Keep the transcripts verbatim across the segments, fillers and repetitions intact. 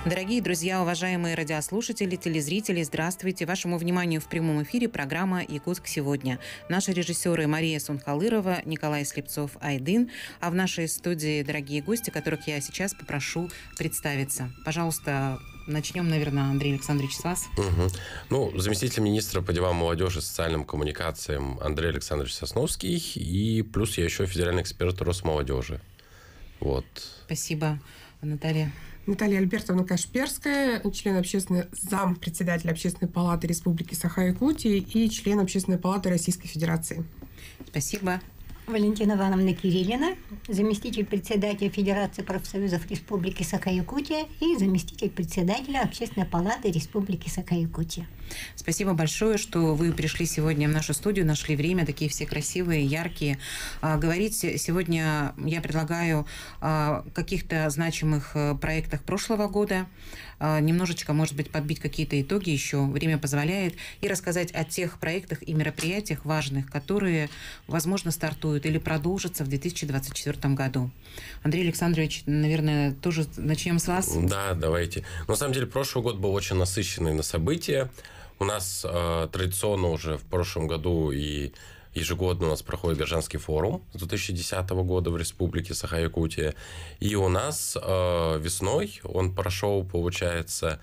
Дорогие друзья, уважаемые радиослушатели, телезрители, здравствуйте. Вашему вниманию в прямом эфире программа «Якутск сегодня». Наши режиссеры Мария Сунхалырова, Николай Слепцов-Айдын, а в нашей студии дорогие гости, которых я сейчас попрошу представиться. Пожалуйста, начнем, наверное, Андрей Александрович, с вас. Угу. Ну, заместитель министра по делам молодежи и социальным коммуникациям Андрей Александрович Сосновский, и плюс я еще федеральный эксперт Росмолодежи. Вот. Спасибо, Наталья. Наталья Альбертовна Кашперская, член общественной, зам председателя Общественной палаты Республики Саха-Якутия и член Общественной палаты Российской Федерации. Спасибо. Валентина Ивановна Кириллина, заместитель председателя Федерации профсоюзов Республики Саха-Якутия и заместитель председателя Общественной палаты Республики Саха-Якутия. Спасибо большое, что вы пришли сегодня в нашу студию, нашли время, такие все красивые, яркие. Говорить сегодня я предлагаю о каких-то значимых проектах прошлого года, немножечко, может быть, подбить какие-то итоги еще, время позволяет, и рассказать о тех проектах и мероприятиях важных, которые, возможно, стартуют или продолжатся в две тысячи двадцать четвёртом году. Андрей Александрович, наверное, тоже начнем с вас. Да, давайте. На самом деле, прошлый год был очень насыщенный на события. У нас э, традиционно уже в прошлом году и ежегодно у нас проходит гражданский форум с две тысячи десятого года в Республике Саха-Якутия. И у нас э, весной он прошел, получается,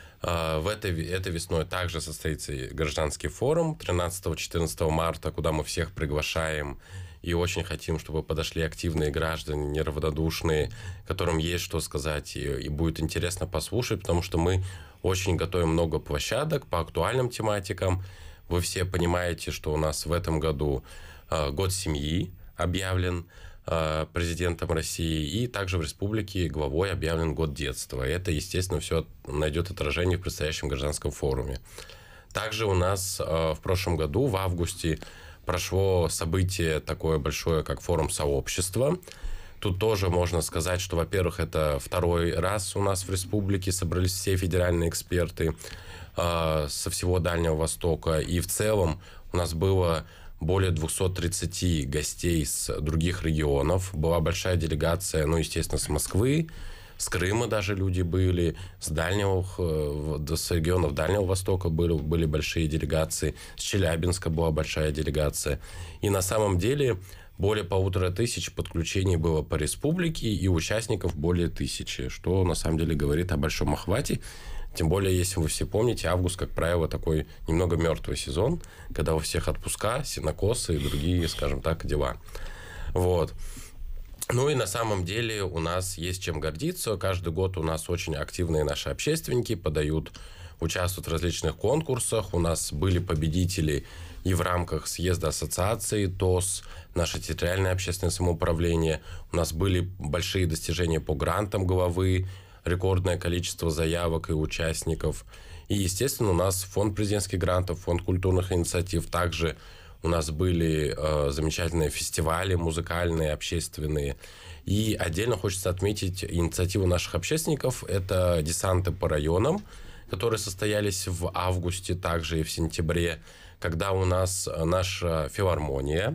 э, в этой, этой весной также состоится гражданский форум тринадцатого-четырнадцатого марта, куда мы всех приглашаем. И очень хотим, чтобы подошли активные граждане, неравнодушные, которым есть что сказать, и, и будет интересно послушать, потому что мы очень готовим много площадок по актуальным тематикам. Вы все понимаете, что у нас в этом году э, год семьи объявлен э, президентом России, и также в республике главой объявлен год детства. И это, естественно, все найдет отражение в предстоящем гражданском форуме. Также у нас э, в прошлом году, в августе, прошло событие такое большое, как форум сообщества. Тут тоже можно сказать, что, во-первых, это второй раз у нас в республике собрались все федеральные эксперты э, со всего Дальнего Востока. И в целом у нас было более двухсот тридцати гостей с других регионов. Была большая делегация, ну, естественно, с Москвы, с Крыма даже люди были, с дальнего, с регионов Дальнего Востока были, были большие делегации, с Челябинска была большая делегация. И на самом деле более полутора тысяч подключений было по республике, и участников более тысячи, что на самом деле говорит о большом охвате. Тем более, если вы все помните, август, как правило, такой немного мертвый сезон, когда у всех отпуска, сенокосы и другие, скажем так, дела. Вот. Ну и на самом деле у нас есть чем гордиться. Каждый год у нас очень активные наши общественники подают, участвуют в различных конкурсах. У нас были победители и в рамках съезда ассоциации ТОС, наше территориальное общественное самоуправление. У нас были большие достижения по грантам главы, рекордное количество заявок и участников. И, естественно, у нас фонд президентских грантов, фонд культурных инициатив. Также у нас были э, замечательные фестивали музыкальные, общественные. И отдельно хочется отметить инициативу наших общественников. Это десанты по районам, которые состоялись в августе, также и в сентябре, когда у нас наша филармония,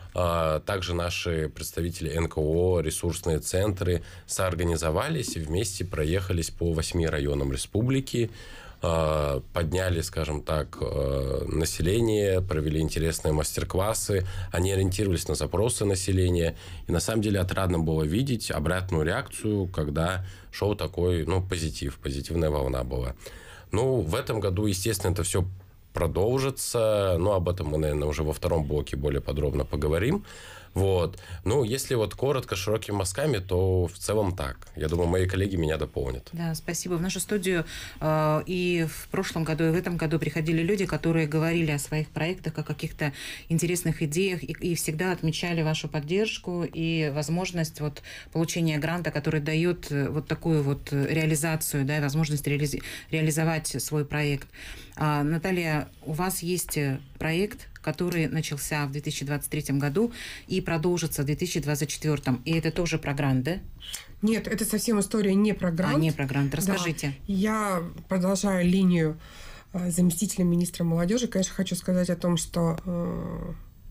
э, также наши представители эн ка о, ресурсные центры соорганизовались и вместе проехались по восьми районам республики, подняли, скажем так, население, провели интересные мастер-классы, они ориентировались на запросы населения, и на самом деле отрадно было видеть обратную реакцию, когда шел такой, ну, позитив, позитивная волна была. Ну, в этом году, естественно, это все продолжится, но об этом мы, наверное, уже во втором блоке более подробно поговорим. Вот. Ну, если вот коротко, широкими мазками, то в целом так. Я думаю, мои коллеги меня дополнят. Да, спасибо. В нашу студию э, и в прошлом году, и в этом году приходили люди, которые говорили о своих проектах, о каких-то интересных идеях, и, и всегда отмечали вашу поддержку и возможность вот, получения гранта, который дает вот такую вот реализацию, да, возможность реали- реализовать свой проект. А, Наталья, у вас есть проект, который начался в две тысячи двадцать третьем году и продолжится в две тысячи двадцать четвёртом. И это тоже про грант, да? Нет, это совсем история не про грант. А, не про грант. Расскажите. Да. Я продолжаю линию заместителя министра молодежи. Конечно, хочу сказать о том, что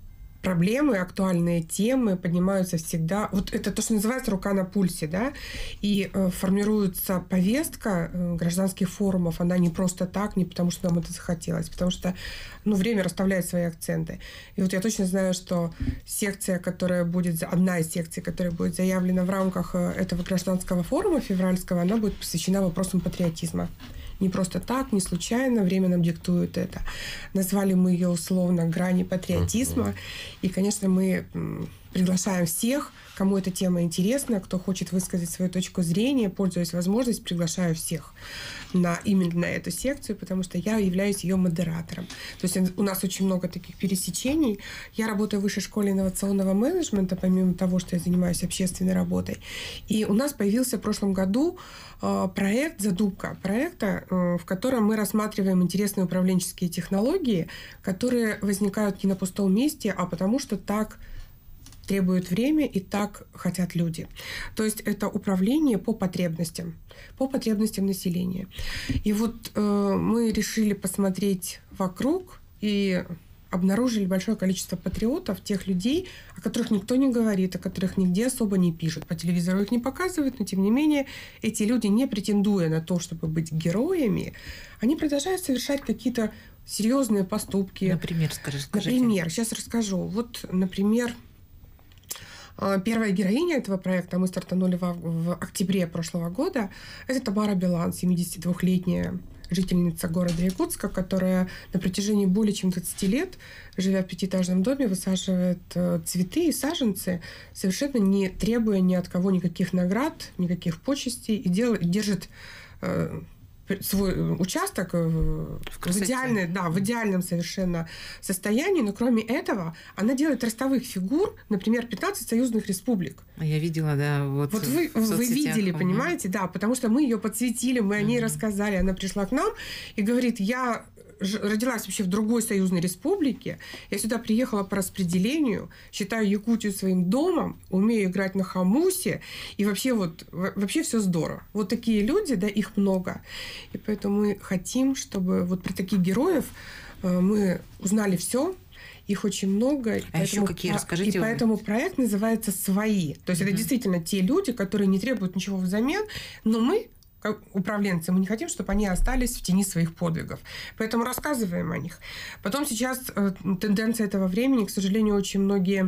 проблемы, актуальные темы поднимаются всегда. Вот это то, что называется рука на пульсе, да, и э, формируется повестка э, гражданских форумов. Она не просто так, не потому что нам это захотелось, потому что, ну, время расставляет свои акценты. И вот я точно знаю, что секция, которая будет, одна из секций, которая будет заявлена в рамках этого гражданского форума февральского, она будет посвящена вопросам патриотизма. Не просто так, не случайно, время нам диктует это. Назвали мы ее условно «Грани патриотизма». И, конечно, мы приглашаем всех, кому эта тема интересна, кто хочет высказать свою точку зрения, пользуясь возможностью, приглашаю всех на, именно на эту секцию, потому что я являюсь ее модератором. То есть у нас очень много таких пересечений. Я работаю в Высшей школе инновационного менеджмента, помимо того, что я занимаюсь общественной работой. И у нас появился в прошлом году э, проект, задумка проекта, э, в котором мы рассматриваем интересные управленческие технологии, которые возникают не на пустом месте, а потому что так требует время и так хотят люди. То есть это управление по потребностям, по потребностям населения. И вот э, мы решили посмотреть вокруг и обнаружили большое количество патриотов, тех людей, о которых никто не говорит, о которых нигде особо не пишут. По телевизору их не показывают, но тем не менее эти люди, не претендуя на то, чтобы быть героями, они продолжают совершать какие-то серьезные поступки. Например, скажи, скажите. Например, сейчас расскажу. Вот, например, первая героиня этого проекта, мы стартанули в, в октябре прошлого года, это Тамара Билан, семидесятидвухлетняя жительница города Якутска, которая на протяжении более чем двадцати лет, живя в пятиэтажном доме, высаживает цветы и саженцы, совершенно не требуя ни от кого никаких наград, никаких почестей, и делает, держит э, свой участок в, в, идеальной, да, в идеальном совершенно состоянии, но кроме этого она делает ростовых фигур, например, пятнадцать союзных республик. Я видела, да, вот. Вот вы, вы видели, понимаете, да, потому что мы ее подсветили, мы о ней mm-hmm. рассказали, она пришла к нам и говорит: я родилась вообще в другой союзной республике, я сюда приехала по распределению, считаю Якутию своим домом, умею играть на хомусе, и вообще вот вообще все здорово. Вот такие люди, да, их много. И поэтому мы хотим, чтобы вот про таких героев мы узнали все. Их очень много. А еще какие, расскажите. И поэтому проект называется «Свои». То есть mm-hmm. это действительно те люди, которые не требуют ничего взамен, но мы, как управленцы, мы не хотим, чтобы они остались в тени своих подвигов. Поэтому рассказываем о них. Потом сейчас э, тенденция этого времени, к сожалению, очень многие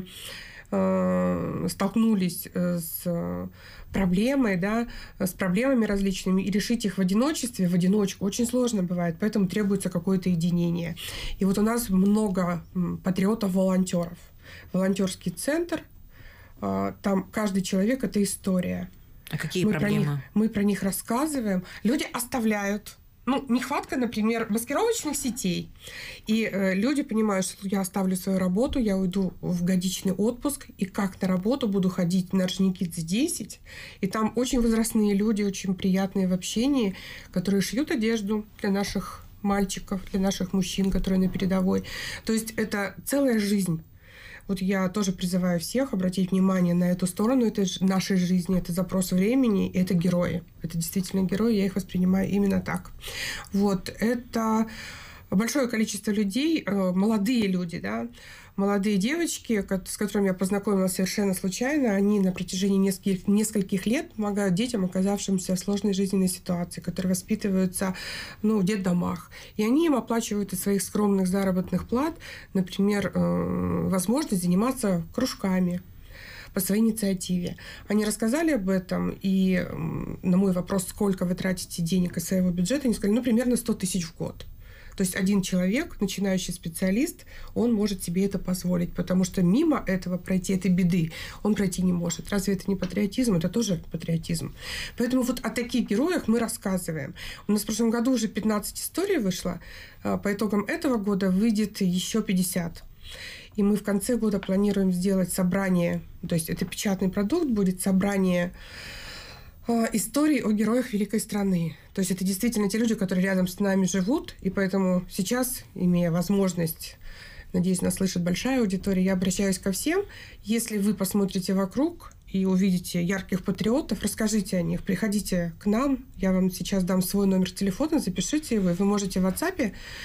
э, столкнулись э, с проблемой, да, с проблемами различными, и решить их в одиночестве, в одиночку очень сложно бывает, поэтому требуется какое-то единение. И вот у нас много патриотов-волонтеров. Волонтерский центр, э, там каждый человек – это история. А какие мы проблемы? Про них, мы про них рассказываем. Люди оставляют. Ну, нехватка, например, маскировочных сетей. И э, люди понимают, что я оставлю свою работу, я уйду в годичный отпуск, и как на работу буду ходить на Орджоникидзе десять. И там очень возрастные люди, очень приятные в общении, которые шьют одежду для наших мальчиков, для наших мужчин, которые на передовой. То есть это целая жизнь. Вот я тоже призываю всех обратить внимание на эту сторону этой нашей жизни. Это запрос времени, и это герои. Это действительно герои, я их воспринимаю именно так. Вот, это большое количество людей, молодые люди, да, молодые девочки, с которыми я познакомилась совершенно случайно, они на протяжении нескольких, нескольких лет помогают детям, оказавшимся в сложной жизненной ситуации, которые воспитываются, ну, в детдомах. И они им оплачивают из своих скромных заработных плат, например, возможность заниматься кружками по своей инициативе. Они рассказали об этом, и на мой вопрос, сколько вы тратите денег из своего бюджета, они сказали, ну, примерно сто тысяч в год. То есть один человек, начинающий специалист, он может себе это позволить, потому что мимо этого пройти, этой беды, он пройти не может. Разве это не патриотизм? Это тоже патриотизм. Поэтому вот о таких героях мы рассказываем. У нас в прошлом году уже пятнадцать историй вышло. По итогам этого года выйдет еще пятьдесят. И мы в конце года планируем сделать собрание, то есть это печатный продукт, будет собрание истории о героях великой страны. То есть это действительно те люди, которые рядом с нами живут, и поэтому сейчас, имея возможность, надеюсь, нас слышит большая аудитория, я обращаюсь ко всем. Если вы посмотрите вокруг и увидите ярких патриотов, расскажите о них, приходите к нам, я вам сейчас дам свой номер телефона, запишите его, и вы можете в WhatsApp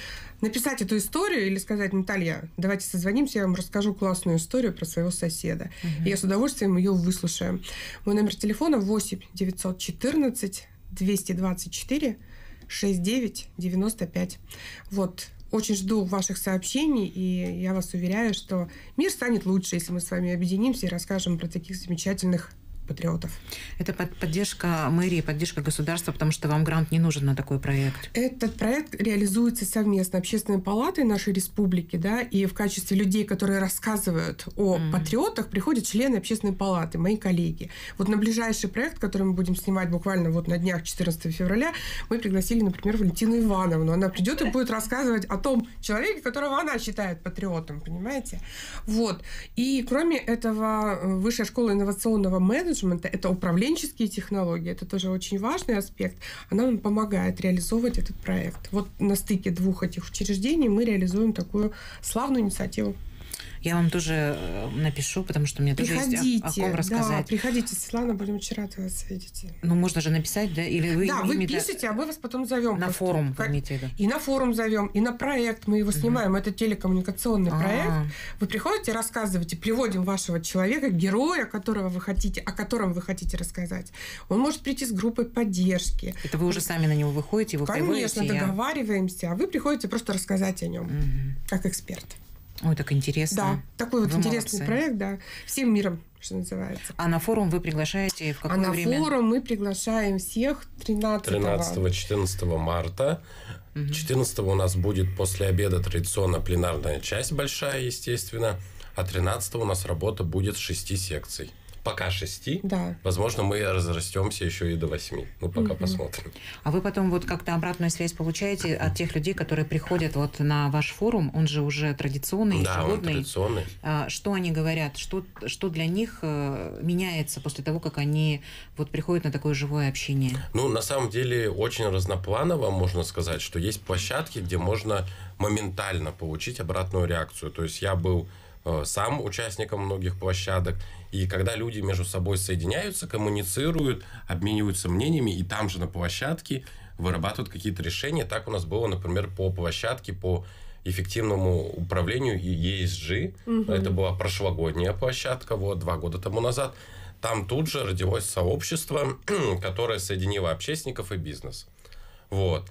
написать эту историю или сказать: Наталья, давайте созвонимся, я вам расскажу классную историю про своего соседа. Uh-huh. И я с удовольствием ее выслушаю. Мой номер телефона восемь девятьсот четырнадцать двести двадцать четыре шестьдесят девять девяносто пять. Вот. Очень жду ваших сообщений, и я вас уверяю, что мир станет лучше, если мы с вами объединимся и расскажем про таких замечательных патриотов. Это под, поддержка мэрии, поддержка государства, потому что вам грант не нужен на такой проект. Этот проект реализуется совместно Общественной палатой нашей республики, да, и в качестве людей, которые рассказывают о mm. патриотах, приходят члены Общественной палаты, мои коллеги. Вот на ближайший проект, который мы будем снимать буквально вот на днях четырнадцатого февраля, мы пригласили, например, Валентину Ивановну. Она придет и будет рассказывать о том человеке, которого она считает патриотом, понимаете? Вот. И кроме этого, Высшая школа инновационного менеджмента, это управленческие технологии, это тоже очень важный аспект. Она нам помогает реализовывать этот проект. Вот на стыке двух этих учреждений мы реализуем такую славную инициативу. Я вам тоже напишу, потому что мне тоже есть о, о ком рассказать. Да, приходите, Светлана, будем очень рады вас видеть. Ну, можно же написать, да? Или вы, да, вы именно... пишете, а мы вас потом зовем. На форум, как... имейте в виду. И на форум зовем, и на проект. Мы его снимаем. Uh-huh. Это телекоммуникационный А-а-а. проект. Вы приходите, рассказываете, приводим вашего человека, героя, которого вы хотите, о котором вы хотите рассказать. Он может прийти с группой поддержки. Это вы уже сами на него выходите, вы приводите? Конечно, договариваемся, а вы приходите просто рассказать о нем, uh-huh. как эксперт. Ой, так интересно. Да, такой вот вы интересный молодцы. проект, да, всем миром, что называется. А на форум вы приглашаете в какое время? А время? на форум мы приглашаем всех тринадцатого-четырнадцатого марта. Угу. четырнадцатого у нас будет после обеда традиционно пленарная часть большая, естественно, а тринадцатого у нас работа будет с шести секций. Пока шести. Да. Возможно, мы разрастемся еще и до восьми. Ну, пока угу. посмотрим. А вы потом вот как-то обратную связь получаете от тех людей, которые приходят вот на ваш форум? Он же уже традиционный, да, ежегодный. Он традиционный. Что они говорят? Что, что для них меняется после того, как они вот приходят на такое живое общение? Ну, на самом деле, очень разнопланово можно сказать, что есть площадки, где можно моментально получить обратную реакцию. То есть я был сам участником многих площадок, и когда люди между собой соединяются, коммуницируют, обмениваются мнениями, и там же на площадке вырабатывают какие-то решения. Так у нас было, например, по площадке по эффективному управлению и эс джи. Угу. Это была прошлогодняя площадка, вот, два года тому назад. Там тут же родилось сообщество, которое соединило общественников и бизнес. Вот.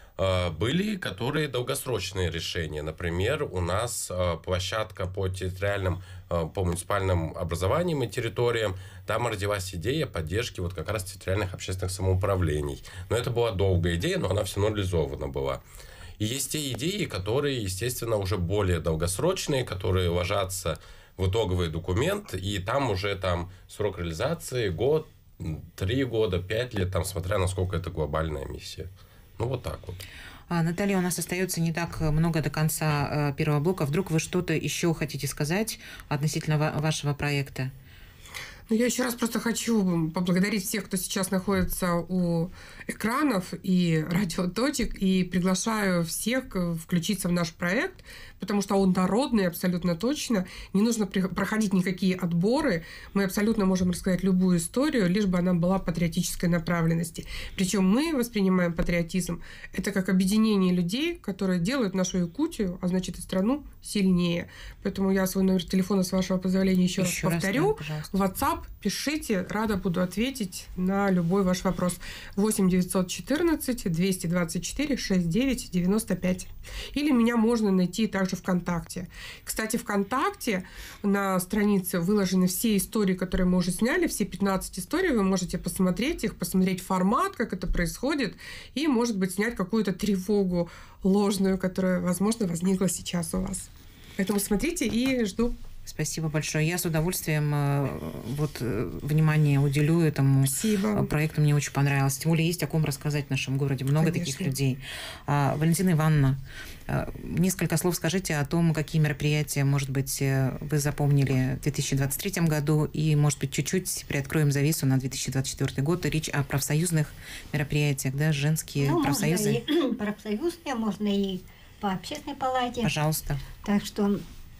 Были, которые долгосрочные решения. Например, у нас площадка по территориальным, по муниципальным образованиям и территориям. Там родилась идея поддержки вот как раз территориальных общественных самоуправлений. Но это была долгая идея, но она все равно реализована была. И есть те идеи, которые, естественно, уже более долгосрочные, которые ложатся в итоговый документ, и там уже там срок реализации год, три года, пять лет, там, смотря насколько это глобальная миссия. Ну, вот так вот. А, Наталья, у нас остается не так много до конца э, первого блока. Вдруг вы что-то еще хотите сказать относительно ва- вашего проекта? Ну, я еще раз просто хочу поблагодарить всех, кто сейчас находится у экранов и радиоточек, и приглашаю всех включиться в наш проект, потому что он народный абсолютно точно. Не нужно проходить никакие отборы. Мы абсолютно можем рассказать любую историю, лишь бы она была патриотической направленности. Причем мы воспринимаем патриотизм это как объединение людей, которые делают нашу Якутию, а значит и страну, сильнее. Поэтому я свой номер телефона, с вашего позволения, еще, еще раз повторю. Раз, да, WhatsApp, пишите, рада буду ответить на любой ваш вопрос. восемь девятьсот четырнадцать двести двадцать четыре шестьдесят девять девяносто пять. Или меня можно найти также ВКонтакте. Кстати, ВКонтакте на странице выложены все истории, которые мы уже сняли, все пятнадцать историй. Вы можете посмотреть их, посмотреть формат, как это происходит, и, может быть, снять какую-то тревогу ложную, которая, возможно, возникла сейчас у вас. Поэтому смотрите и жду. Спасибо большое. Я с удовольствием вот, внимание уделю этому Спасибо. проекту. Мне очень понравилось. Тем более есть о ком рассказать в нашем городе. Много Конечно. Таких людей. Валентина Ивановна, несколько слов скажите о том, какие мероприятия, может быть, вы запомнили в две тысячи двадцать третьем году, и, может быть, чуть-чуть приоткроем завесу на две тысячи двадцать четвёртый год. Речь о профсоюзных мероприятиях, да, женские ну, профсоюзы. Можно и профсоюзные, можно и по общественной палате. Пожалуйста. Так что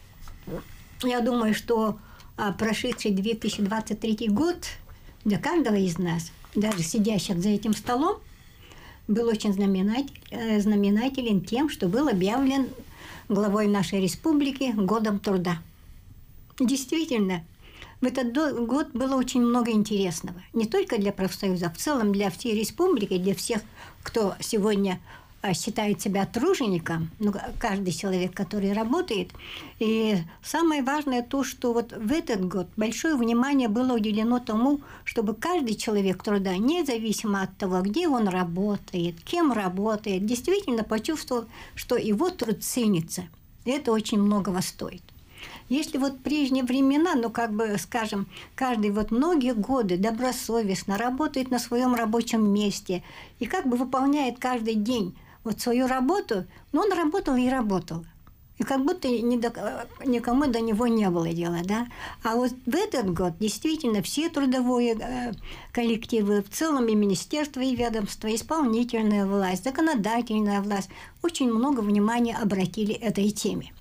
я думаю, что прошедший две тысячи двадцать третий год для каждого из нас, даже сидящих за этим столом, был очень знаменатель, знаменателен тем, что был объявлен главой нашей республики годом труда. Действительно, в этот год было очень много интересного. Не только для профсоюза, в целом для всей республики, для всех, кто сегодня считает себя тружеником, ну, каждый человек, который работает. И самое важное то, что вот в этот год большое внимание было уделено тому, чтобы каждый человек труда, независимо от того, где он работает, кем работает, действительно почувствовал, что его труд ценится. И это очень многого стоит. Если вот в прежние времена, ну, как бы, скажем, каждый вот многие годы добросовестно работает на своем рабочем месте и как бы выполняет каждый день вот свою работу, но он работал и работал. И как будто ни до, никому до него не было дела, да. А вот в этот год действительно все трудовые э, коллективы, в целом и министерство, и ведомство, исполнительная власть, законодательная власть очень много внимания обратили этой теме.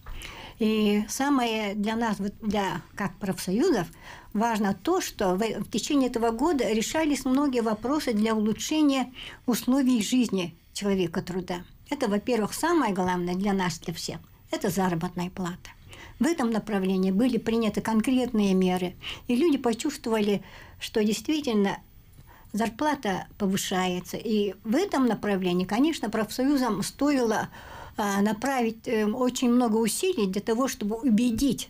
И самое для нас, для, как профсоюзов, важно то, что в, в течение этого года решались многие вопросы для улучшения условий жизни человека труда. Это, во-первых, самое главное для нас, для всех, это заработная плата. В этом направлении были приняты конкретные меры, и люди почувствовали, что действительно зарплата повышается. И в этом направлении, конечно, профсоюзам стоило а, направить э, очень много усилий для того, чтобы убедить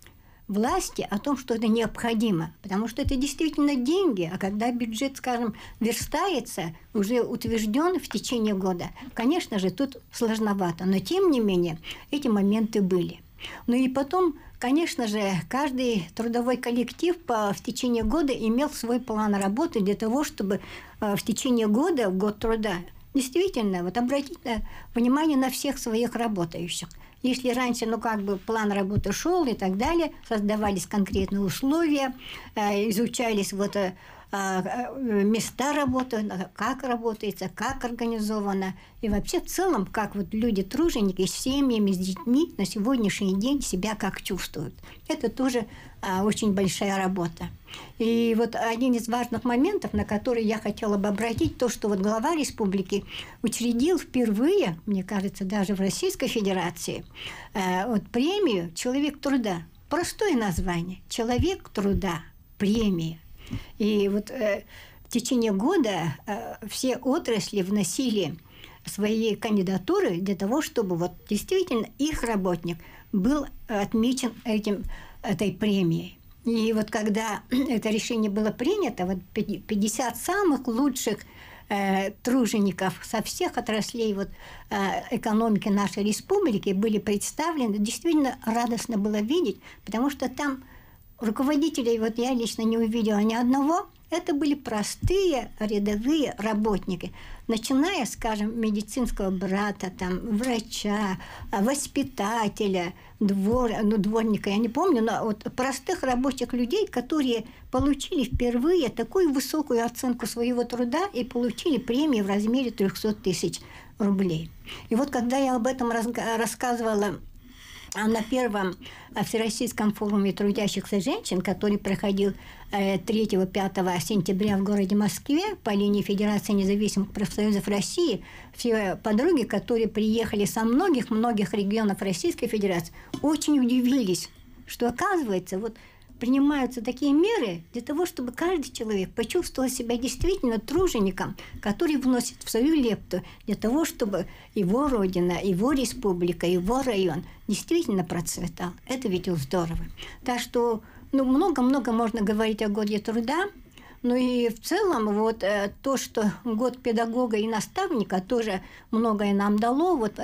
власти о том, что это необходимо, потому что это действительно деньги, а когда бюджет, скажем, верстается, уже утвержден в течение года, конечно же, тут сложновато, но тем не менее эти моменты были. Ну и потом, конечно же, каждый трудовой коллектив по, в течение года имел свой план работы для того, чтобы в течение года, в год труда, действительно вот, обратить внимание на всех своих работающих. Если раньше, ну, как бы план работы шел и так далее, создавались конкретные условия, изучались вот места работы, как работается, как организовано. И вообще в целом, как вот люди, труженики с семьями, с детьми на сегодняшний день себя как чувствуют. Это тоже а, очень большая работа. И вот один из важных моментов, на который я хотела бы обратить, то, что вот глава республики учредил впервые, мне кажется, даже в Российской Федерации, а, вот премию «Человек труда». Простое название – «Человек труда», премия. И вот э, в течение года э, все отрасли вносили свои кандидатуры для того, чтобы вот действительно их работник был отмечен этим, этой премией. И вот когда это решение было принято, вот пятьдесят самых лучших э, тружеников со всех отраслей вот, э, экономики нашей республики были представлены, действительно радостно было видеть, потому что там руководителей вот я лично не увидела ни одного. Это были простые рядовые работники, начиная, скажем, медицинского брата, там, врача, воспитателя, двор, ну, дворника, я не помню, но вот простых рабочих людей, которые получили впервые такую высокую оценку своего труда и получили премию в размере триста тысяч рублей. И вот когда я об этом рассказывала на первом Всероссийском форуме трудящихся женщин, который проходил третьего-пятого сентября в городе Москве по линии Федерации независимых профсоюзов России, все подруги, которые приехали со многих-многих регионов Российской Федерации, очень удивились, что, оказывается, вот принимаются такие меры для того, чтобы каждый человек почувствовал себя действительно тружеником, который вносит в свою лепту для того, чтобы его родина, его республика, его район действительно процветал. Это ведь здорово. Так что ну, много-много можно говорить о годе труда, ну и в целом вот то, что год педагога и наставника тоже многое нам дало, вот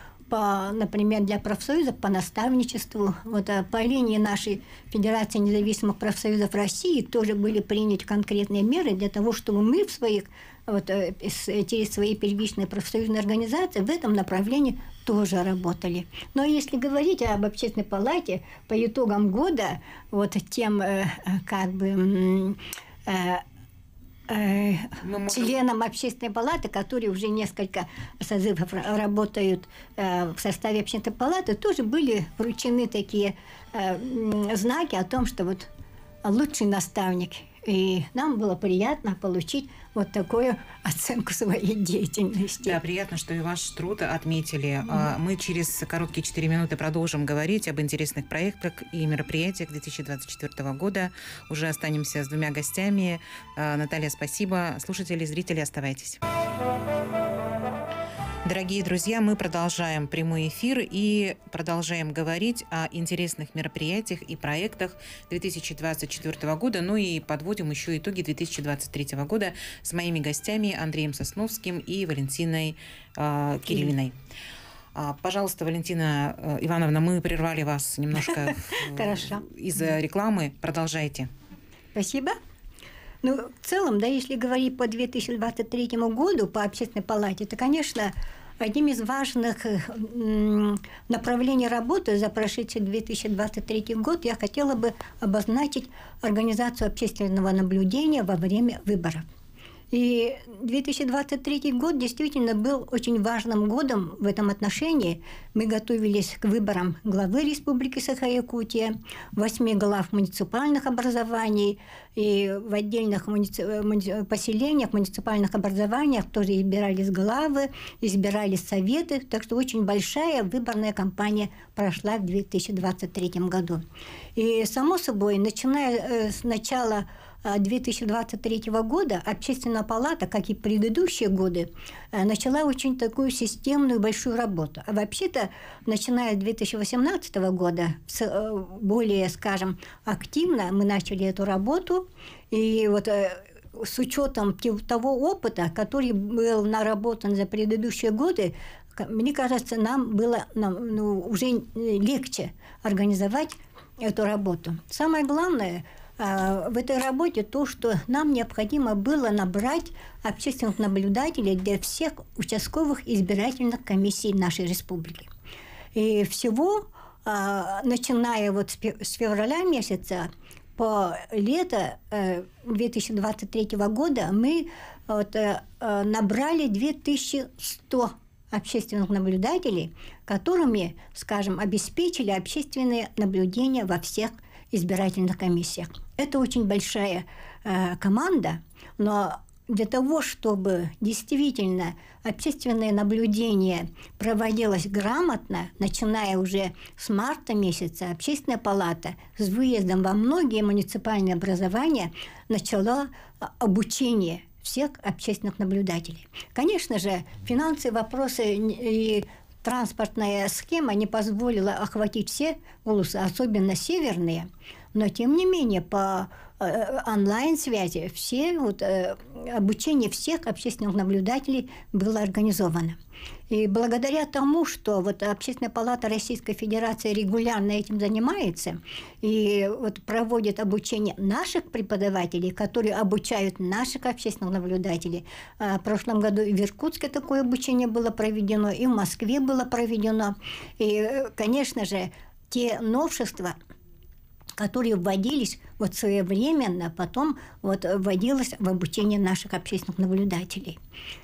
по, например, для профсоюзов по наставничеству. Вот, по линии нашей Федерации независимых профсоюзов России тоже были приняты конкретные меры для того, чтобы мы в своих, вот, через свои первичные профсоюзные организации в этом направлении тоже работали. Но если говорить об общественной палате, по итогам года, вот тем как бы членам общественной палаты, которые уже несколько созывов работают в составе общественной палаты, тоже были вручены такие знаки о том, что вот лучший наставник И нам было приятно получить вот такую оценку своей деятельности. Да, приятно, что и ваш труд отметили. Mm-hmm. Мы через короткие четыре минуты продолжим говорить об интересных проектах и мероприятиях две тысячи двадцать четвёртого года. Уже останемся с двумя гостями. Наталья, спасибо. Слушатели, зрители, оставайтесь. Дорогие друзья, мы продолжаем прямой эфир и продолжаем говорить о интересных мероприятиях и проектах две тысячи двадцать четвёртого года, ну и подводим еще итоги две тысячи двадцать третьего года с моими гостями Андреем Сосновским и Валентиной э, Кириллиной. А, пожалуйста, Валентина э, Ивановна, мы прервали вас немножко из-за рекламы. Продолжайте. Спасибо. Ну, в целом, да, если говорить по две тысячи двадцать третьему году, по Общественной палате, то, конечно, одним из важных направлений работы за прошедший две тысячи двадцать третий год я хотела бы обозначить организацию общественного наблюдения во время выборов. И две тысячи двадцать третий год действительно был очень важным годом в этом отношении. Мы готовились к выборам главы Республики Саха-Якутия, восьми глав муниципальных образований, и в отдельных муници... поселениях, муниципальных образованиях тоже избирались главы, избирались советы. Так что очень большая выборная кампания прошла в две тысячи двадцать третьем году. И, само собой, начиная с начала две тысячи двадцать третьего года Общественная палата, как и предыдущие годы, начала очень такую системную большую работу. А вообще-то, начиная с две тысячи восемнадцатого года, более, скажем, активно мы начали эту работу. И вот с учетом того опыта, который был наработан за предыдущие годы, мне кажется, нам было ну, уже легче организовать эту работу. Самое главное в этой работе то, что нам необходимо было набрать общественных наблюдателей для всех участковых избирательных комиссий нашей республики. И всего, начиная вот с февраля месяца по лето две тысячи двадцать третьего года, мы вот набрали две тысячи сто общественных наблюдателей, которыми, скажем, обеспечили общественное наблюдение во всех избирательных комиссиях. Это очень большая э, команда, но для того, чтобы действительно общественное наблюдение проводилось грамотно, начиная уже с марта месяца, Общественная палата с выездом во многие муниципальные образования начала обучение всех общественных наблюдателей. Конечно же, финансовые вопросы и транспортная схема не позволила охватить все улусы, особенно северные, но тем не менее по э, онлайн-связи все, вот, э, обучение всех общественных наблюдателей было организовано. И благодаря тому, что вот Общественная палата Российской Федерации регулярно этим занимается и вот проводит обучение наших преподавателей, которые обучают наших общественных наблюдателей. В прошлом году и в Иркутске такое обучение было проведено, и в Москве было проведено. И, конечно же, те новшества, которые вводились вот своевременно, потом вот вводилось в обучение наших общественных наблюдателей.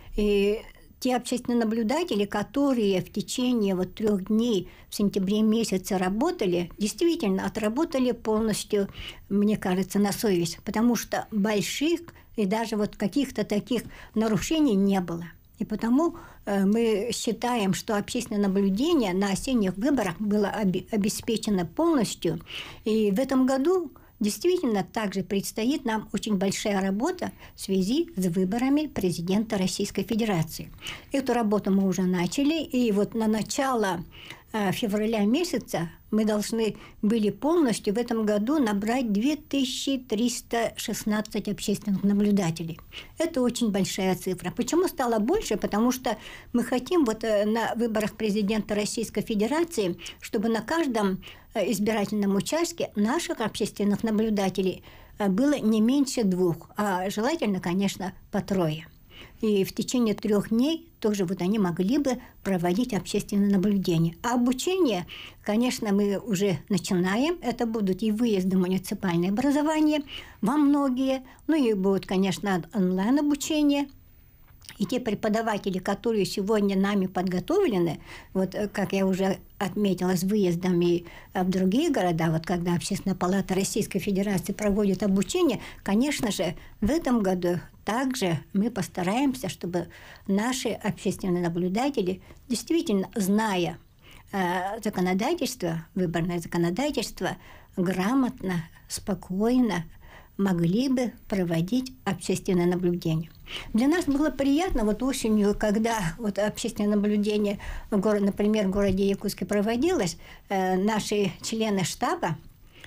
И те общественные наблюдатели, которые в течение вот трех дней в сентябре месяце работали, действительно отработали полностью, мне кажется, на совесть, потому что больших и даже вот каких-то таких нарушений не было. И потому мы считаем, что общественное наблюдение на осенних выборах было обеспечено полностью. И в этом году действительно также предстоит нам очень большая работа в связи с выборами президента Российской Федерации. Эту работу мы уже начали, и вот на начало февраля месяца мы должны были полностью в этом году набрать две тысячи триста шестнадцать общественных наблюдателей. Это очень большая цифра. Почему стало больше? Потому что мы хотим вот на выборах президента Российской Федерации, чтобы на каждом избирательном участке наших общественных наблюдателей было не меньше двух, а желательно, конечно, по трое. И в течение трех дней тоже вот они могли бы проводить общественное наблюдение. А обучение, конечно, мы уже начинаем. Это будут и выезды в муниципальное образование во многие. Ну и будет, конечно, онлайн-обучение. И те преподаватели, которые сегодня нами подготовлены, вот как я уже отметила, с выездами в другие города, вот когда Общественная палата Российской Федерации проводит обучение, конечно же, в этом году также мы постараемся, чтобы наши общественные наблюдатели, действительно, зная э, законодательство, выборное законодательство, грамотно, спокойно могли бы проводить общественное наблюдение. Для нас было приятно вот осенью, когда вот общественное наблюдение, в город, например, в городе Якутске проводилось, э, наши члены штаба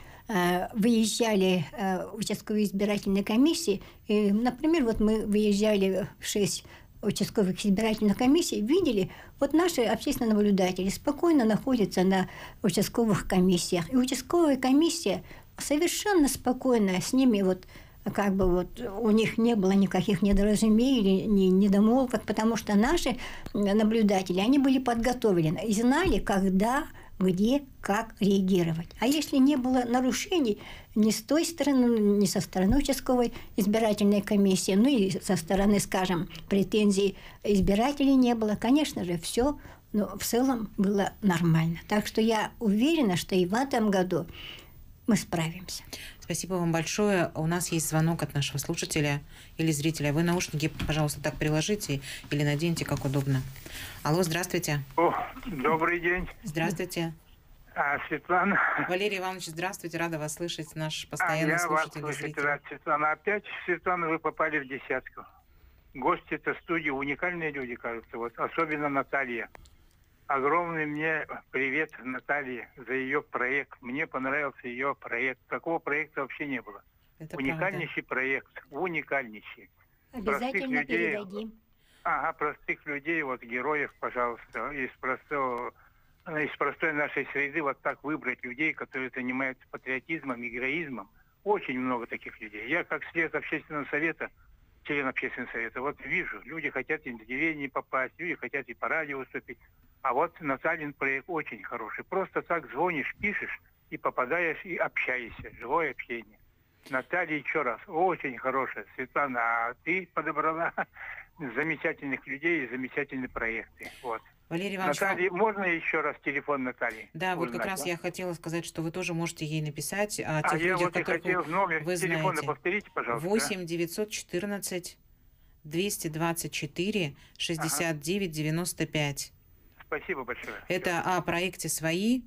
э, выезжали э, в участковые избирательные комиссии. И, например, вот мы выезжали в шесть участковых избирательных комиссий, видели, вот наши общественные наблюдатели спокойно находятся на участковых комиссиях. И участковая комиссия совершенно спокойно с ними вот как бы вот у них не было никаких недоразумений, ни недомолвок, потому что наши наблюдатели, они были подготовлены и знали, когда, где, как реагировать. А если не было нарушений ни с той стороны, ни со стороны участковой избирательной комиссии, ну и со стороны, скажем, претензий избирателей не было, конечно же, все, но в целом было нормально. Так что я уверена, что и в этом году мы справимся. Спасибо вам большое. У нас есть звонок от нашего слушателя или зрителя. Вы наушники, пожалуйста, так приложите или наденьте, как удобно. Алло, здравствуйте. О, добрый день. Здравствуйте. А, Светлана. Валерий Иванович, здравствуйте. Рада вас слышать. Наш постоянный а, слушатель. Я вас слышать рад, Светлана. Опять, Светлана, вы попали в десятку. Гости этой студии уникальные люди, кажется. Вот, особенно Наталья. Огромный мне привет Наталье за ее проект. Мне понравился ее проект. Такого проекта вообще не было. Это уникальнейший правда. Проект. Уникальнейший. Обязательно людей, передадим. Ага, простых людей, вот героев, пожалуйста, из простого, из простой нашей среды вот так выбрать людей, которые занимаются патриотизмом и героизмом. Очень много таких людей. Я как член общественного совета, член общественного совета, вот вижу, люди хотят и на телевидение попасть, люди хотят и по радио выступить. А вот Натальин проект очень хороший. Просто так звонишь, пишешь и попадаешь, и общаешься. Живое общение. Наталья, еще раз, очень хорошая. Светлана, а ты подобрала замечательных людей и замечательные проекты. Вот. Валерий Иванович, Наталья, вам... можно еще раз телефон Натальи? Да, узнать, вот как раз да? Я хотела сказать, что вы тоже можете ей написать о тех а людях, я вот которых хотел номер вы телефона, знаете. Повторите, пожалуйста. восемь девятьсот четырнадцать двести двадцать четыре шестьдесят девять девяносто пять. Спасибо большое. Это о проекте «Свои».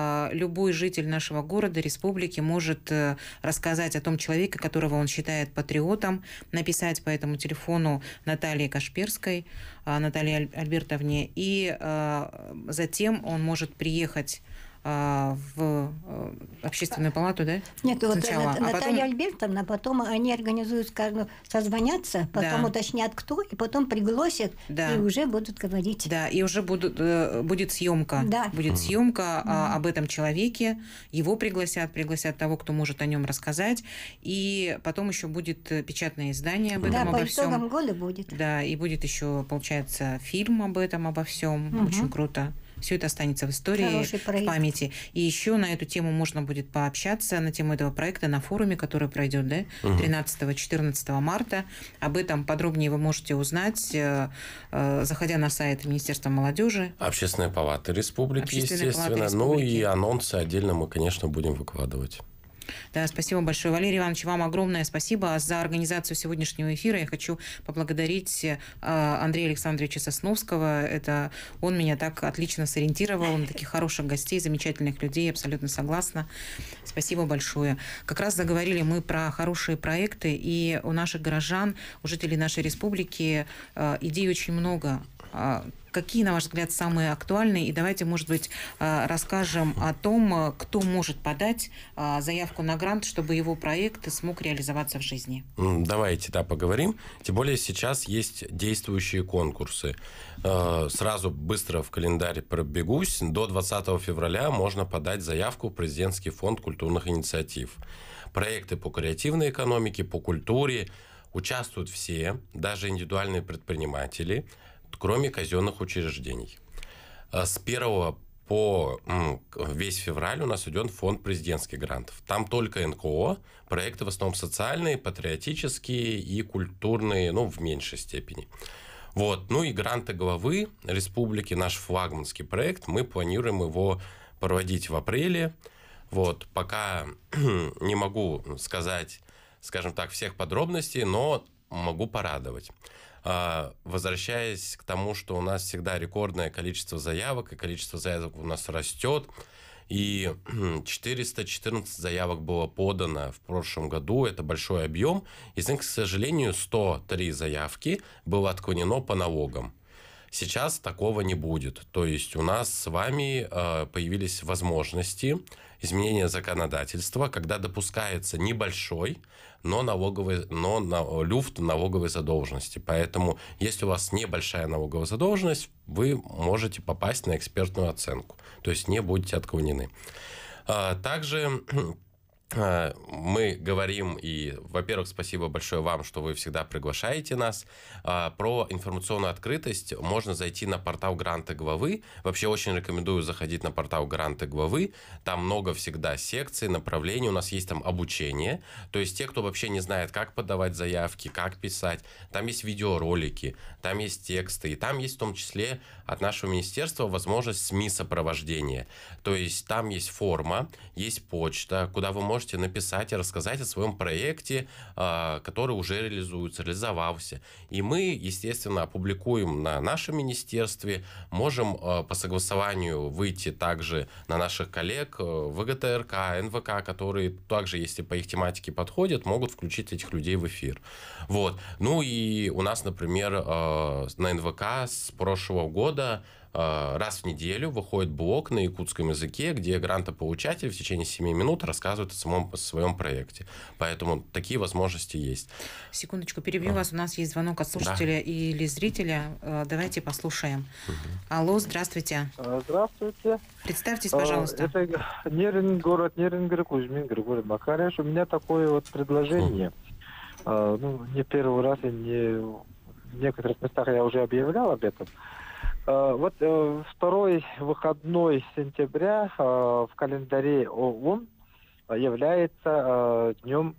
Любой житель нашего города, республики может рассказать о том человеке, которого он считает патриотом, написать по этому телефону Наталье Кашперской, Наталье Альбертовне, и затем он может приехать в общественную палату, да? Нет, сначала. вот а Наталья потом... Альбертовна, потом они организуют, скажем, созвонятся, потом да. уточнят, кто, и потом пригласят, да. и уже будут говорить. Да, и уже будут, будет съемка. Да. Будет съемка да. об этом человеке, его пригласят, пригласят того, кто может о нем рассказать, и потом еще будет печатное издание об этом, да, обо по всем. итогам года будет. Да, и будет еще, получается, фильм об этом, обо всем. Угу. Очень круто. Все это останется в истории, в памяти. И еще на эту тему можно будет пообщаться, на тему этого проекта на форуме, который пройдет, да, тринадцатого-четырнадцатого марта. Об этом подробнее вы можете узнать, заходя на сайт Министерства молодежи. Общественная палата республики, Общественная естественно. палата республики. Ну и анонсы отдельно мы, конечно, будем выкладывать. Да, спасибо большое. Валерий Иванович, вам огромное спасибо за организацию сегодняшнего эфира. Я хочу поблагодарить Андрея Александровича Сосновского. Это он меня так отлично сориентировал на таких хороших гостей, замечательных людей. Абсолютно согласна. Спасибо большое. Как раз заговорили мы про хорошие проекты, и у наших горожан, у жителей нашей республики идей очень много. Какие, на ваш взгляд, самые актуальные? И давайте, может быть, расскажем о том, кто может подать заявку на грант, чтобы его проект смог реализоваться в жизни. Давайте, да, поговорим. Тем более сейчас есть действующие конкурсы. Сразу быстро в календарь пробегусь. До двадцатого февраля можно подать заявку в Президентский фонд культурных инициатив. Проекты по креативной экономике, по культуре участвуют все, даже индивидуальные предприниматели, кроме казенных учреждений. С первого по весь февраль у нас идет фонд президентских грантов. Там только эн ка о, проекты в основном социальные, патриотические и культурные, ну, в меньшей степени. Вот. Ну и гранты главы республики, наш флагманский проект, мы планируем его проводить в апреле. Вот. Пока не могу сказать, скажем так, всех подробностей, но могу порадовать. Возвращаясь к тому, что у нас всегда рекордное количество заявок, и количество заявок у нас растет, и четыреста четырнадцать заявок было подано в прошлом году, это большой объем. Из них, к сожалению, сто три заявки было отклонено по налогам. Сейчас такого не будет. То есть у нас с вами э, появились возможности изменения законодательства, когда допускается небольшой, но, налоговый, но на, люфт налоговой задолженности. Поэтому, если у вас небольшая налоговая задолженность, вы можете попасть на экспертную оценку. То есть не будете отклонены. А, также мы говорим, и, во-первых, спасибо большое вам, что вы всегда приглашаете нас. Про информационную открытость можно зайти на портал Гранты Главы. Вообще очень рекомендую заходить на портал Гранты Главы. Там много всегда секций, направлений. У нас есть там обучение. То есть те, кто вообще не знает, как подавать заявки, как писать. Там есть видеоролики, там есть тексты. И там есть в том числе от нашего министерства возможность СМИ-сопровождения. То есть там есть форма, есть почта, куда вы можете написать и рассказать о своем проекте, который уже реализуется, реализовался. И мы, естественно, опубликуем на нашем министерстве, можем по согласованию выйти также на наших коллег вэ гэ тэ эр ка, эн вэ ка, которые также, если по их тематике подходят, могут включить этих людей в эфир. Вот. Ну и у нас, например, на эн вэ ка с прошлого года раз в неделю выходит блог на якутском языке, где грантополучатель в течение семи минут рассказывает о своем, о своем проекте. Поэтому такие возможности есть. Секундочку, перебью а. вас. У нас есть звонок от слушателя, да, или зрителя. Давайте послушаем. Угу. Алло, здравствуйте. Здравствуйте. Представьтесь, пожалуйста. Это Нерин, город Нерингарь, Кузьмин, Григорий Макаревич. У меня такое вот предложение. Угу. Ну, не первый раз и не в некоторых местах я уже объявлял об этом. Вот второй выходной сентября в календаре ООН является днем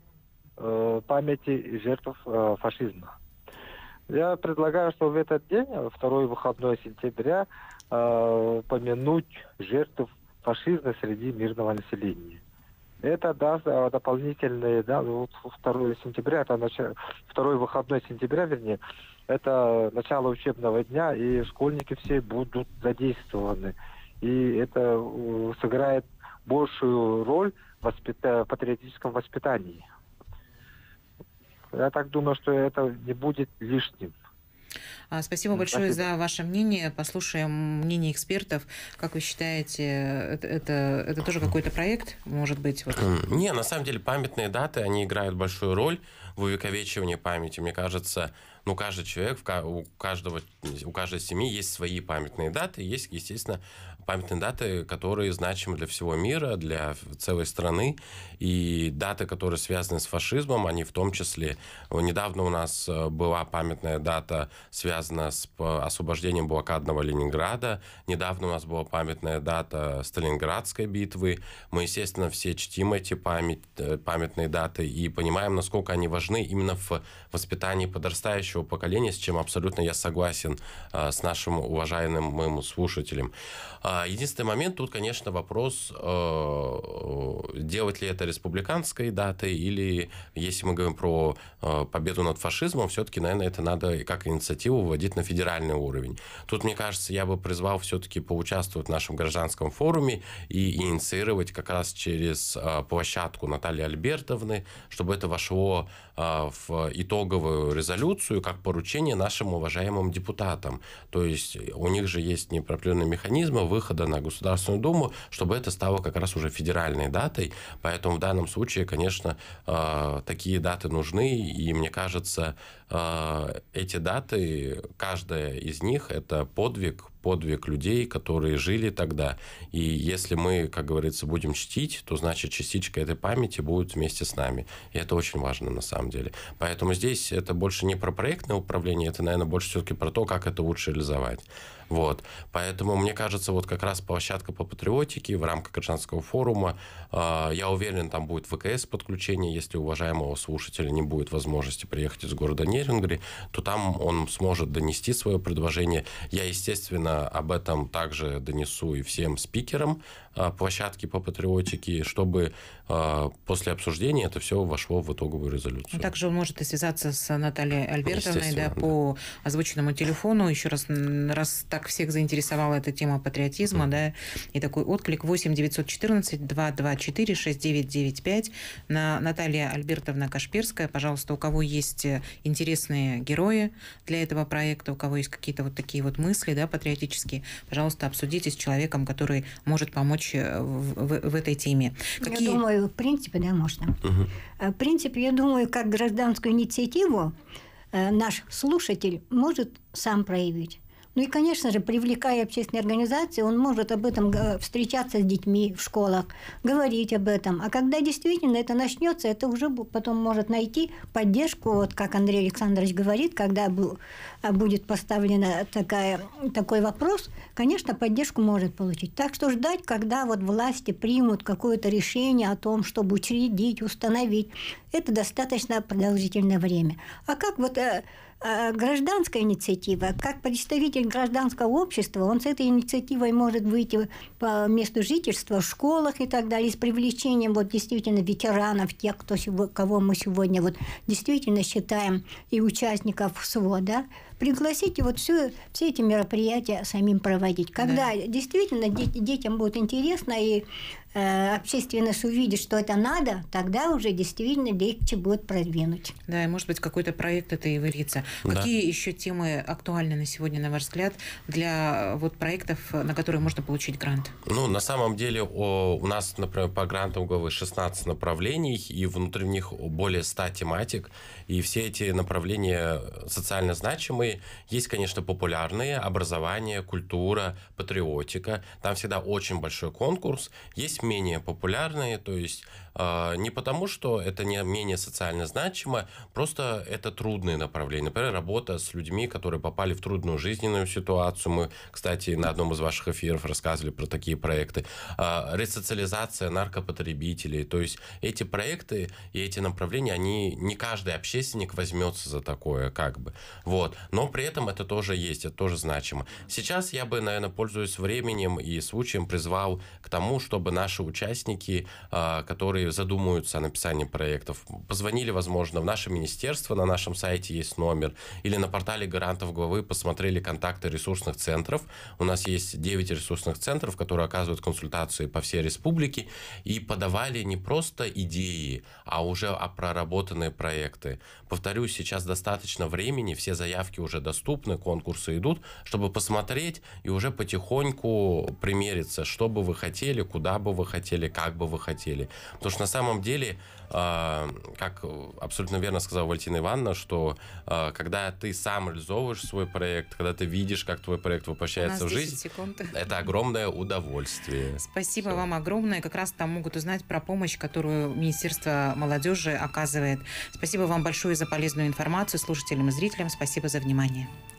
памяти жертв фашизма. Я предлагаю, что в этот день, второй выходной сентября, помянуть жертв фашизма среди мирного населения. Это даст дополнительные, да, вот второго сентября, это начало, второй выходной сентября, вернее, это начало учебного дня, и школьники все будут задействованы. И это сыграет большую роль в воспита- патриотическом воспитании. Я так думаю, что это не будет лишним. Спасибо большое Спасибо. за ваше мнение. Послушаем мнение экспертов. Как вы считаете, это, это, это тоже какой-то проект, может быть? Вот? Не, на самом деле памятные даты, они играют большую роль в увековечивании памяти. Мне кажется, ну, каждый человек, у каждого, у каждой семьи есть свои памятные даты. Есть, естественно, памятные даты, которые значимы для всего мира, для целой страны. И даты, которые связаны с фашизмом, они в том числе... Недавно у нас была памятная дата, связана с освобождением блокадного Ленинграда. Недавно у нас была памятная дата Сталинградской битвы. Мы, естественно, все чтим эти память, памятные даты и понимаем, насколько они важны именно в воспитании подрастающего поколения, с чем абсолютно я согласен а, с нашим уважаемым моим слушателем. А, единственный момент тут, конечно, вопрос, а, делать ли это республиканской датой, или, если мы говорим про а, победу над фашизмом, все-таки, наверное, это надо как инициативу вводить на федеральный уровень. Тут, мне кажется, я бы призвал все-таки поучаствовать в нашем гражданском форуме и инициировать как раз через а, площадку Натальи Альбертовны, чтобы это вошло а, в итоговую резолюцию как поручение нашим уважаемым депутатам. То есть у них же есть неопределенные механизмы выхода на Государственную Думу, чтобы это стало как раз уже федеральной датой. Поэтому в данном случае, конечно, такие даты нужны. И мне кажется, эти даты, каждая из них — это подвиг, подвиг людей, которые жили тогда. И если мы, как говорится, будем чтить, то, значит, частичка этой памяти будет вместе с нами. И это очень важно на самом деле. Поэтому здесь это больше не про проектное управление, это, наверное, больше все-таки про то, как это лучше реализовать. Вот. Поэтому, мне кажется, вот как раз площадка по патриотике в рамках гражданского форума, э, я уверен, там будет вэ ка эс подключение, если у уважаемого слушателя не будет возможности приехать из города Неринг. Мерингри, то там он сможет донести свое предложение. Я, естественно, об этом также донесу и всем спикерам площадки по патриотике, чтобы после обсуждения это все вошло в итоговую резолюцию. Также он может и связаться с Натальей Альбертовной, да, по да. озвученному телефону. Еще раз, раз так всех заинтересовала эта тема патриотизма, mm. да, и такой отклик восемь девятьсот четырнадцать двести двадцать четыре шестьдесят девять девяносто пять. На Наталья Альбертовна Кашперская, пожалуйста, у кого есть интересные герои для этого проекта, у кого есть какие-то вот такие вот мысли, да, патриотические, пожалуйста, обсудите с человеком, который может помочь в, в, в этой теме. Какие... Я думаю, в принципе, да, можно. Угу. В принципе, я думаю, как гражданскую инициативу наш слушатель может сам проявить. Ну и, конечно же, привлекая общественные организации, он может об этом встречаться с детьми в школах, говорить об этом. А когда действительно это начнется, это уже потом может найти поддержку, вот как Андрей Александрович говорит, когда будет поставлен такая, такой вопрос, конечно, поддержку может получить. Так что ждать, когда вот власти примут какое-то решение о том, чтобы учредить, установить, это достаточно продолжительное время. А как вот... гражданская инициатива, как представитель гражданского общества, он с этой инициативой может выйти по месту жительства в школах и так далее, с привлечением вот действительно ветеранов, тех, кто, кого мы сегодня вот действительно считаем и участников СВО, да, пригласить и вот все, все эти мероприятия самим проводить. Когда да. действительно дети, детям будет интересно и э, общественность увидит, что это надо, тогда уже действительно легче будет продвинуть. Да, и может быть какой-то проект это и выльется. Да. Какие еще темы актуальны на сегодня, на ваш взгляд, для вот проектов, на которые можно получить грант? Ну, на самом деле о, у нас, например, по грантам ГОВы шестнадцать направлений, и внутри них более ста тематик, и все эти направления социально значимые. Есть, конечно, популярные: образование, культура, патриотика. Там всегда очень большой конкурс. Есть менее популярные, то есть э, не потому, что это не менее социально значимо, просто это трудные направления. Например, работа с людьми, которые попали в трудную жизненную ситуацию. Мы, кстати, на одном из ваших эфиров рассказывали про такие проекты. Э, ресоциализация наркопотребителей. То есть эти проекты и эти направления, они не каждый общественник возьмется за такое, как бы. Вот. Но при этом это тоже есть, это тоже значимо. Сейчас я бы, наверное, пользуясь временем и случаем, призвал к тому, чтобы наши участники, которые задумываются о написании проектов, позвонили, возможно, в наше министерство, на нашем сайте есть номер, или на портале гарантов ГОВы посмотрели контакты ресурсных центров. У нас есть девять ресурсных центров, которые оказывают консультации по всей республике, и подавали не просто идеи, а уже проработанные проекты. Повторюсь, сейчас достаточно времени, все заявки уже доступны, конкурсы идут, чтобы посмотреть и уже потихоньку примериться, что бы вы хотели, куда бы вы хотели, как бы вы хотели. Потому что на самом деле, э, как абсолютно верно сказала Валентина Ивановна, что э, когда ты сам реализовываешь свой проект, когда ты видишь, как твой проект воплощается в жизнь, секунд. Это огромное удовольствие. Спасибо Все. Вам огромное. Как раз там могут узнать про помощь, которую Министерство молодежи оказывает. Спасибо вам большое за полезную информацию. Слушателям и зрителям спасибо за внимание.